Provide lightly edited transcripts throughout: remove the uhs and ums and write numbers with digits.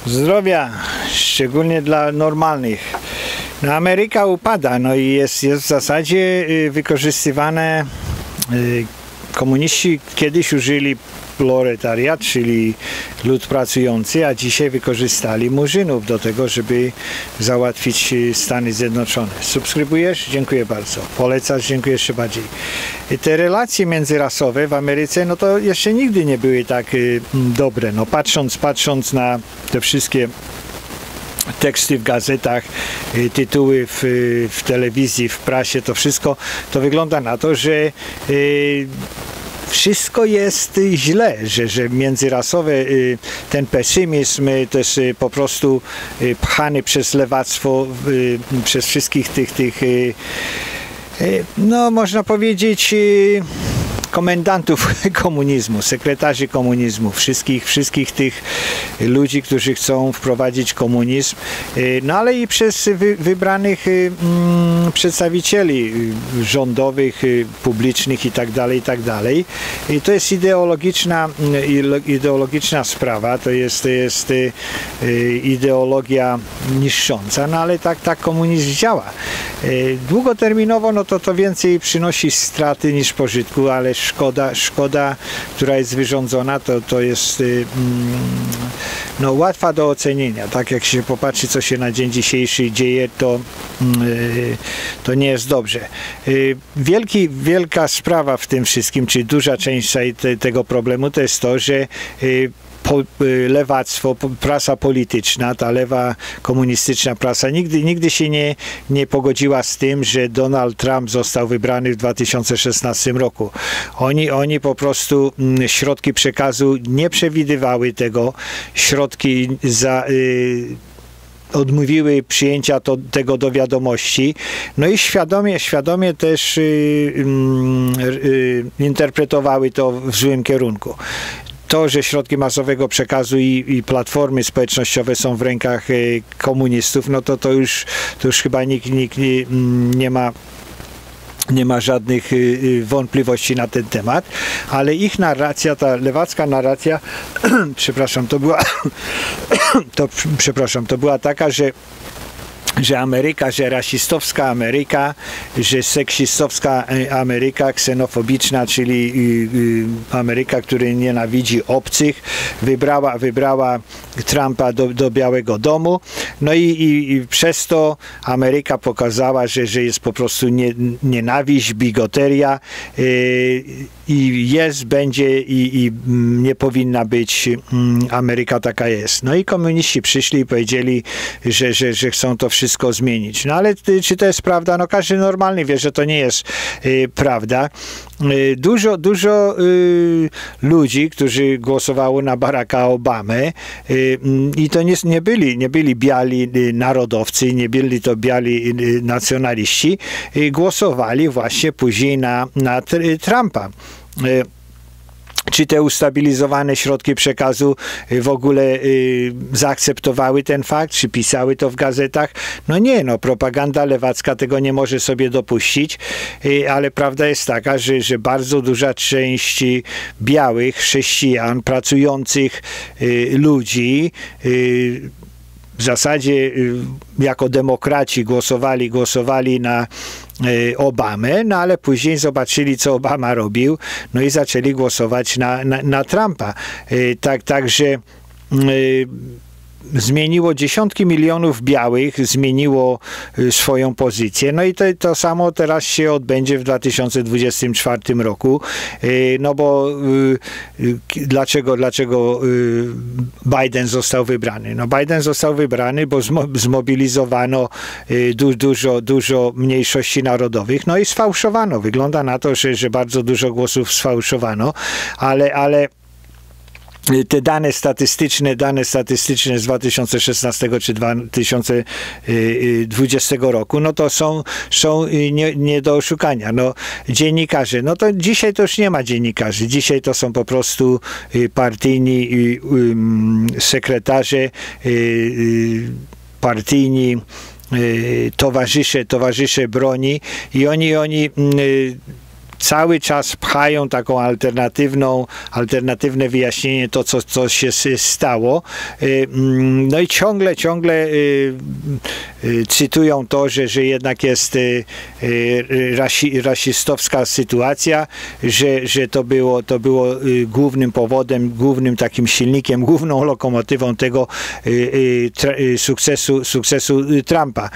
Zdrowia, szczególnie dla normalnych. No, Ameryka upada, no i jest w zasadzie wykorzystywane. Komuniści kiedyś użyli proletariat, czyli lud pracujący, a dzisiaj wykorzystali murzynów do tego, żeby załatwić Stany Zjednoczone. Subskrybujesz? Dziękuję bardzo. Polecasz? Dziękuję jeszcze bardziej. Te relacje międzyrasowe w Ameryce, no to jeszcze nigdy nie były tak dobre. No patrząc na te wszystkie teksty w gazetach, tytuły w telewizji, w prasie, to wszystko, to wygląda na to, że wszystko jest źle, że międzyrasowe, ten pesymizm też po prostu pchany przez lewactwo, przez wszystkich tych no można powiedzieć komendantów komunizmu, sekretarzy komunizmu, wszystkich tych ludzi, którzy chcą wprowadzić komunizm, no ale i przez wybranych przedstawicieli rządowych, publicznych i tak dalej. I to jest ideologiczna sprawa, to jest ideologia niszcząca, no ale tak komunizm działa. Długoterminowo no to więcej przynosi straty niż pożytku, ale szkoda, która jest wyrządzona, to jest no, łatwa do ocenienia. Tak jak się popatrzy, co się na dzień dzisiejszy dzieje, to nie jest dobrze. Wielka sprawa w tym wszystkim, czy duża część tego problemu, to jest to, że lewactwo, prasa polityczna, ta lewa komunistyczna prasa nigdy się nie pogodziła z tym, że Donald Trump został wybrany w 2016 roku. Oni po prostu środki przekazu nie przewidywały tego, środki odmówiły przyjęcia tego do wiadomości, no i świadomie też interpretowały to w złym kierunku. To, że środki masowego przekazu i platformy społecznościowe są w rękach komunistów, no to już chyba nikt nie ma żadnych wątpliwości na ten temat, ale ich narracja, ta lewacka narracja, to była taka, że Ameryka, że rasistowska Ameryka, że seksistowska Ameryka, ksenofobiczna, czyli Ameryka, która nienawidzi obcych, wybrała Trumpa do Białego Domu. No i przez to Ameryka pokazała, że jest po prostu nienawiść, bigoteria i będzie i nie powinna być Ameryka taka jest. No i komuniści przyszli i powiedzieli, że chcą to wszystko zmienić. No ale czy to jest prawda? No każdy normalny wie, że to nie jest prawda. Dużo ludzi, którzy głosowało na Baracka Obamę i to nie byli biali narodowcy, nie byli to biali nacjonaliści, głosowali właśnie później na Trumpa. Czy te ustabilizowane środki przekazu w ogóle zaakceptowały ten fakt, czy pisały to w gazetach? No nie, no propaganda lewacka tego nie może sobie dopuścić, ale prawda jest taka, że bardzo duża część białych chrześcijan, pracujących ludzi, w zasadzie jako demokraci głosowali na Obamę, no ale później zobaczyli, co Obama robił, no i zaczęli głosować na Trumpa. Także zmieniło dziesiątki milionów białych, zmieniło swoją pozycję. No i to samo teraz się odbędzie w 2024 roku. No bo dlaczego Biden został wybrany? No Biden został wybrany, bo zmobilizowano dużo mniejszości narodowych, no i sfałszowano. Wygląda na to, że bardzo dużo głosów sfałszowano, ale te dane statystyczne z 2016 czy 2020 roku, no to są nie do oszukania. No, dziennikarze, no to dzisiaj to już nie ma dziennikarzy. Dzisiaj to są po prostu partyjni sekretarze, partyjni towarzysze broni i oni cały czas pchają taką alternatywne wyjaśnienie to, co się stało. No i ciągle cytują to, że jednak jest rasistowska sytuacja, że to było głównym powodem, głównym takim silnikiem, główną lokomotywą tego sukcesu Trumpa.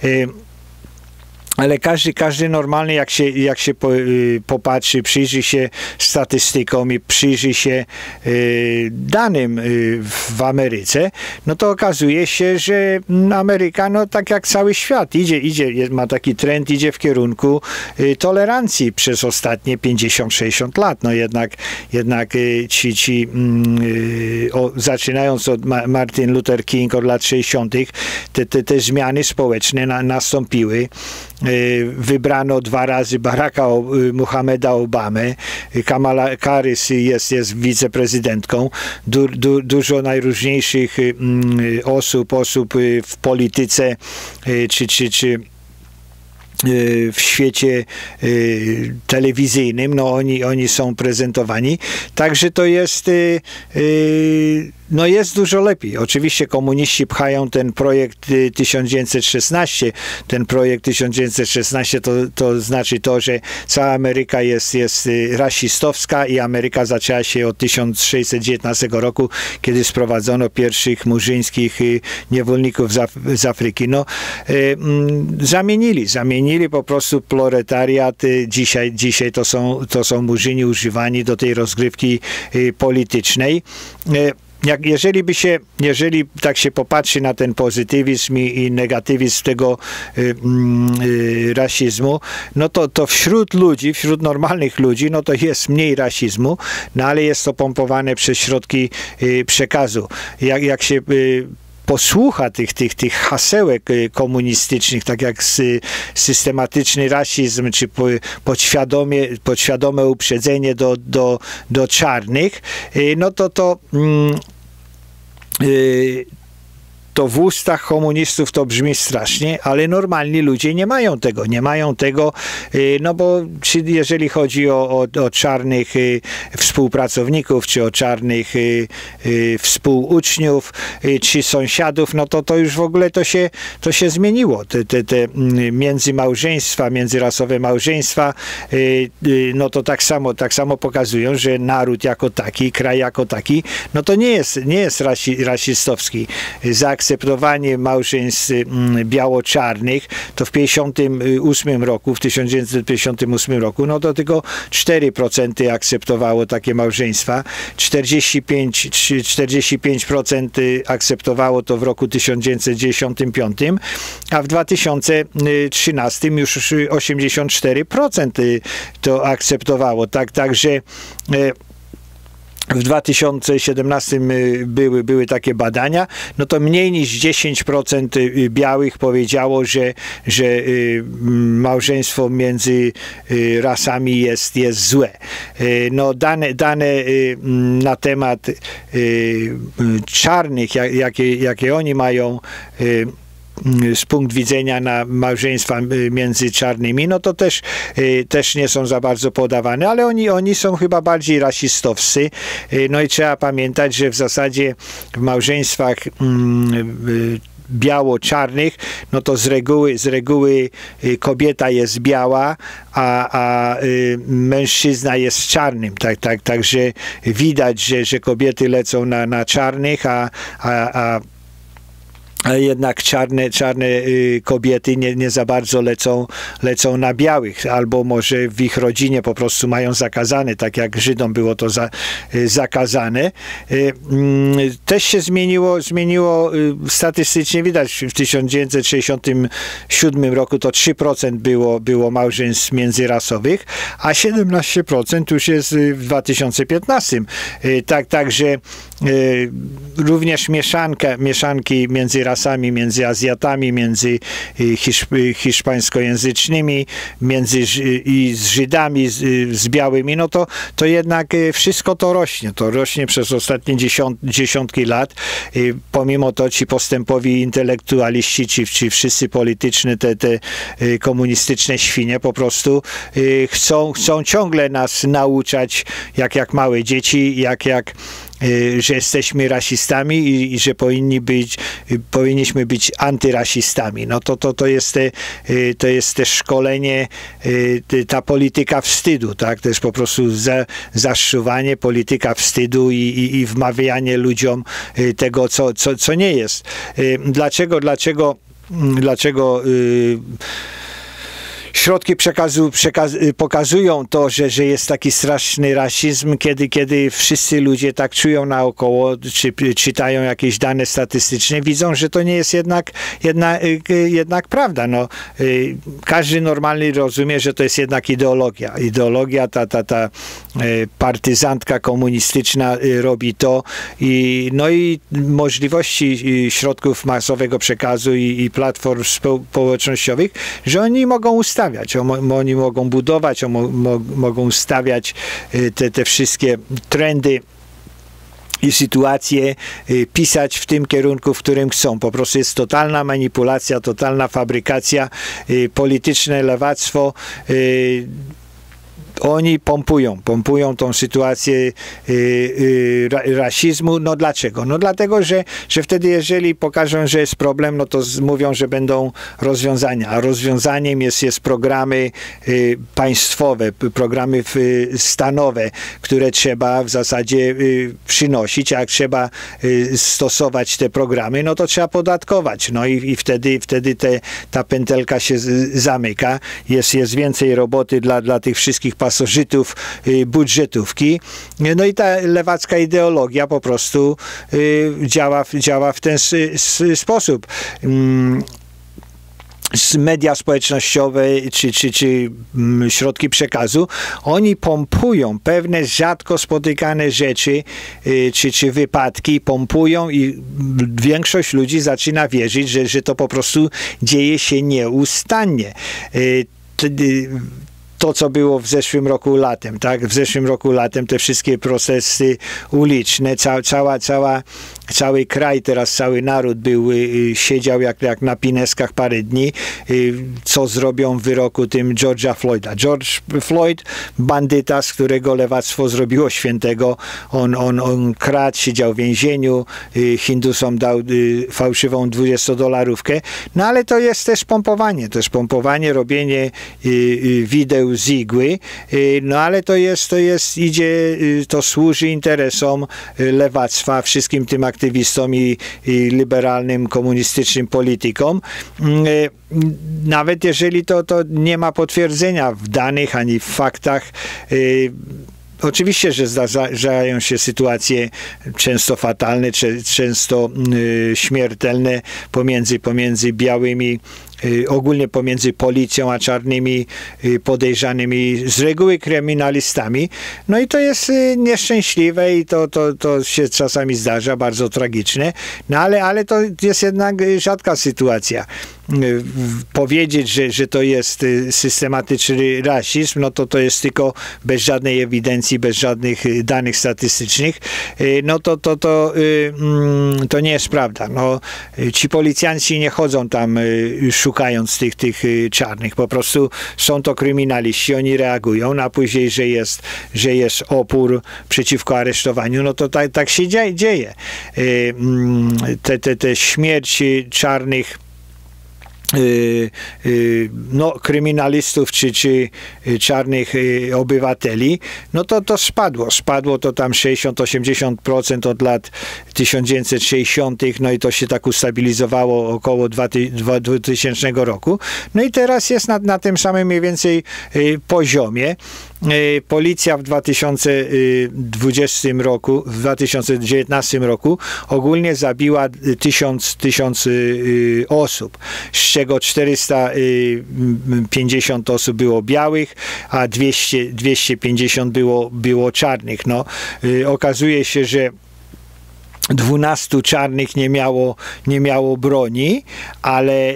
Ale każdy normalny, jak się popatrzy, przyjrzy się statystykom i przyjrzy się danym w Ameryce, no to okazuje się, że Ameryka, no tak jak cały świat, ma taki trend, idzie w kierunku tolerancji przez ostatnie 50-60 lat. No jednak zaczynając od Martin Luther King od lat 60., te zmiany społeczne nastąpiły. Wybrano 2 razy Muhammeda Obamę, Kamala Harris jest wiceprezydentką, dużo najróżniejszych osób w polityce czy w świecie telewizyjnym, no oni są prezentowani, także to jest no jest dużo lepiej. Oczywiście komuniści pchają ten projekt 1916. Ten projekt 1916 to znaczy to, że cała Ameryka jest rasistowska i Ameryka zaczęła się od 1619 roku, kiedy sprowadzono pierwszych murzyńskich niewolników z Afryki. No, zamienili po prostu proletariat. Dzisiaj to są murzyni używani do tej rozgrywki politycznej. Jeżeli tak się popatrzy na ten pozytywizm i negatywizm tego rasizmu, no to wśród normalnych ludzi, no to jest mniej rasizmu, no ale jest to pompowane przez środki przekazu. Jak się posłucha tych hasełek komunistycznych, tak jak systematyczny rasizm, czy podświadome uprzedzenie do czarnych, no to w ustach komunistów to brzmi strasznie, ale normalni ludzie nie mają tego, no bo jeżeli chodzi o czarnych współpracowników, czy o czarnych współuczniów, czy sąsiadów, no to już w ogóle to się zmieniło. Te międzyrasowe małżeństwa, no to tak samo pokazują, że naród jako taki, kraj jako taki, no to nie jest rasistowski. Zaakceptowanie małżeństw biało-czarnych, to w 1958 roku, no to tylko 4% akceptowało takie małżeństwa, 45% akceptowało to w roku 1995, a w 2013 już 84% to akceptowało. Także w 2017 były takie badania, no to mniej niż 10% białych powiedziało, że małżeństwo między rasami jest złe. No dane na temat czarnych, jakie oni mają z punktu widzenia na małżeństwa między czarnymi, no to też nie są za bardzo podawane, ale oni są chyba bardziej rasistowscy. No i trzeba pamiętać, że w zasadzie w małżeństwach biało-czarnych, no to z reguły kobieta jest biała, a mężczyzna jest czarnym. Także widać, że kobiety lecą na czarnych, a jednak czarne kobiety nie za bardzo lecą na białych, albo może w ich rodzinie po prostu mają zakazane, tak jak Żydom było to zakazane. Też się zmieniło statystycznie, widać w 1967 roku to 3% było małżeństw międzyrasowych, a 17% już jest w 2015. Także również mieszanki międzyrasowe rasami, między Azjatami, między hiszpańskojęzycznymi, i z Żydami, z białymi, no to jednak wszystko to rośnie przez ostatnie dziesiątki lat. Pomimo to ci postępowi intelektualiści, ci wszyscy polityczni, te komunistyczne świnie po prostu chcą ciągle nas nauczać, jak małe dzieci, że jesteśmy rasistami i że powinniśmy być antyrasistami. No to jest też szkolenie, ta polityka wstydu, tak? To jest po prostu zaszczuwanie, polityka wstydu i wmawianie ludziom tego, co nie jest. Dlaczego środki przekazu pokazują to, że jest taki straszny rasizm, kiedy wszyscy ludzie tak czują naokoło, czy czytają jakieś dane statystyczne, widzą, że to nie jest jednak prawda. No, każdy normalny rozumie, że to jest jednak ideologia. Ideologia, ta partyzantka komunistyczna robi to i możliwości środków masowego przekazu i platform społecznościowych, że oni mogą ustawiać. Oni mogą budować, mogą stawiać te wszystkie trendy i sytuacje, pisać w tym kierunku, w którym chcą. Po prostu jest totalna manipulacja, totalna fabrykacja, polityczne lewactwo. Oni pompują tą sytuację rasizmu. No dlaczego? No dlatego, że wtedy, jeżeli pokażą, że jest problem, no to mówią, że będą rozwiązania. A rozwiązaniem jest programy państwowe, programy stanowe, które trzeba w zasadzie przynosić. A jak trzeba stosować te programy, no to trzeba podatkować. No i wtedy ta pętelka się zamyka. Jest więcej roboty dla tych wszystkich pasożytów budżetówki. No i ta lewacka ideologia po prostu działa w ten sposób. Media społecznościowe czy środki przekazu, oni pompują pewne rzadko spotykane rzeczy czy wypadki, pompują i większość ludzi zaczyna wierzyć, że to po prostu dzieje się nieustannie. To, co było w zeszłym roku latem, tak? W zeszłym roku latem te wszystkie protesty uliczne, cały kraj, teraz cały naród siedział jak na pineskach parę dni, co zrobią w wyroku tym George'a Floyda. George Floyd, bandyta, z którego lewactwo zrobiło świętego, on kradł, siedział w więzieniu, Hindusom dał fałszywą $20, no ale to jest też pompowanie, robienie wideł z igły, no ale to służy interesom lewactwa, wszystkim tym aktywistom i liberalnym, komunistycznym politykom. Nawet jeżeli to nie ma potwierdzenia w danych ani w faktach. Oczywiście, że zdarzają się sytuacje często fatalne, często śmiertelne pomiędzy białymi, ogólnie pomiędzy policją a czarnymi podejrzanymi, z reguły kryminalistami. No i to jest nieszczęśliwe i to się czasami zdarza, bardzo tragiczne, no ale to jest jednak rzadka sytuacja. Powiedzieć, że to jest systematyczny rasizm, no to jest tylko bez żadnej ewidencji, bez żadnych danych statystycznych, no to nie jest prawda. No, ci policjanci nie chodzą tam szukając tych czarnych. Po prostu są to kryminaliści, oni reagują, no a później, że jest opór przeciwko aresztowaniu, no to tak się dzieje. Te śmierci czarnych kryminalistów czy czarnych obywateli, no to spadło to tam 60-80% od lat 1960, no i to się tak ustabilizowało około 2000 roku. No i teraz jest na tym samym mniej więcej poziomie. Policja w 2020 roku, w 2019 roku ogólnie zabiła 1000 osób, z czego 450 osób było białych, a 250 było czarnych. No, okazuje się, że 12 czarnych nie miało broni, ale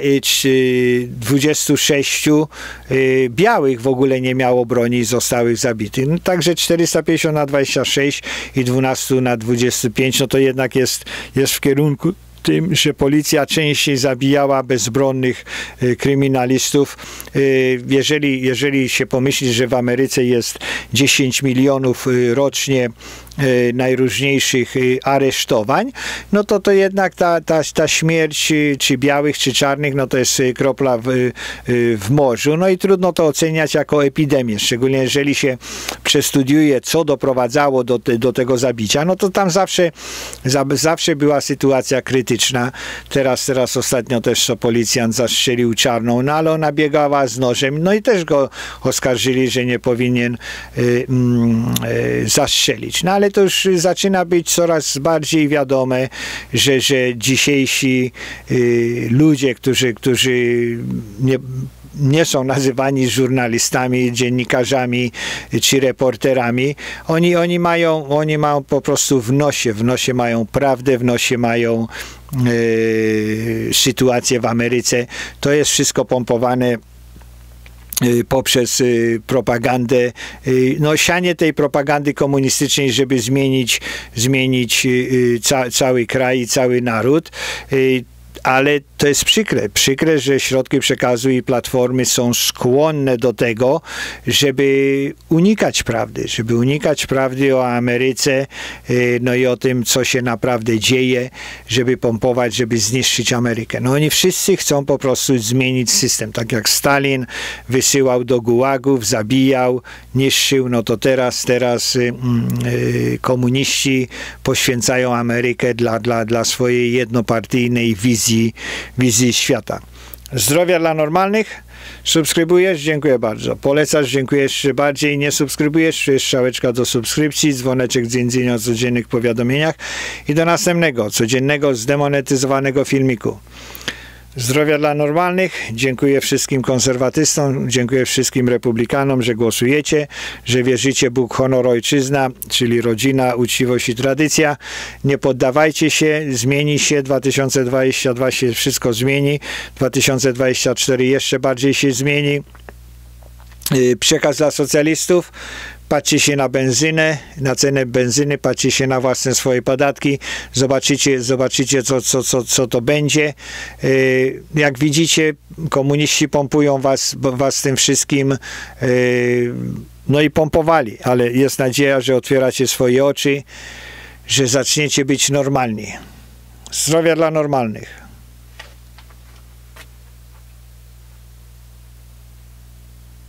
26 białych w ogóle nie miało broni i zostałych zabitych. No, także 450 na 26 i 12 na 25, no to jednak jest w kierunku tym, że policja częściej zabijała bezbronnych kryminalistów. Jeżeli się pomyśli, że w Ameryce jest 10 milionów rocznie najróżniejszych aresztowań, no to jednak ta śmierć czy białych, czy czarnych, no to jest kropla w morzu. No i trudno to oceniać jako epidemię, szczególnie jeżeli się przestudiuje, co doprowadzało do tego zabicia, no to tam zawsze była sytuacja krytyczna. Teraz ostatnio też to policjant zastrzelił czarną, no ale ona biegała z nożem, no i też go oskarżyli, że nie powinien zastrzelić. No ale to już zaczyna być coraz bardziej wiadome, że dzisiejsi ludzie, którzy nie są nazywani żurnalistami, dziennikarzami czy reporterami, oni mają po prostu w nosie mają prawdę, w nosie mają sytuację w Ameryce. To jest wszystko pompowane poprzez propagandę, no sianie tej propagandy komunistycznej, żeby zmienić cały kraj i cały naród. Ale to jest przykre, że środki przekazu i platformy są skłonne do tego, żeby unikać prawdy o Ameryce, no i o tym, co się naprawdę dzieje, żeby pompować, żeby zniszczyć Amerykę. No oni wszyscy chcą po prostu zmienić system, tak jak Stalin wysyłał do gułagów, zabijał, niszczył, no to teraz komuniści poświęcają Amerykę dla swojej jednopartyjnej wizji świata. Zdrowia dla normalnych. Subskrybujesz? Dziękuję bardzo. Polecasz? Dziękuję jeszcze bardziej. Nie subskrybujesz? Jest strzałeczka do subskrypcji, dzwoneczek z dzwonienia o codziennych powiadomieniach i do następnego, codziennego, zdemonetyzowanego filmiku. Zdrowia dla normalnych. Dziękuję wszystkim konserwatystom, dziękuję wszystkim republikanom, że głosujecie, że wierzycie Bóg, honor, ojczyzna, czyli rodzina, uczciwość i tradycja. Nie poddawajcie się, zmieni się, 2022 się wszystko zmieni, 2024 jeszcze bardziej się zmieni. Przekaz dla socjalistów. Patrzcie się na benzynę, na cenę benzyny, patrzcie się na własne swoje podatki, zobaczycie co to będzie. Jak widzicie, komuniści pompują was tym wszystkim, no i pompowali, ale jest nadzieja, że otwieracie swoje oczy, że zaczniecie być normalni. Zdrowia dla normalnych.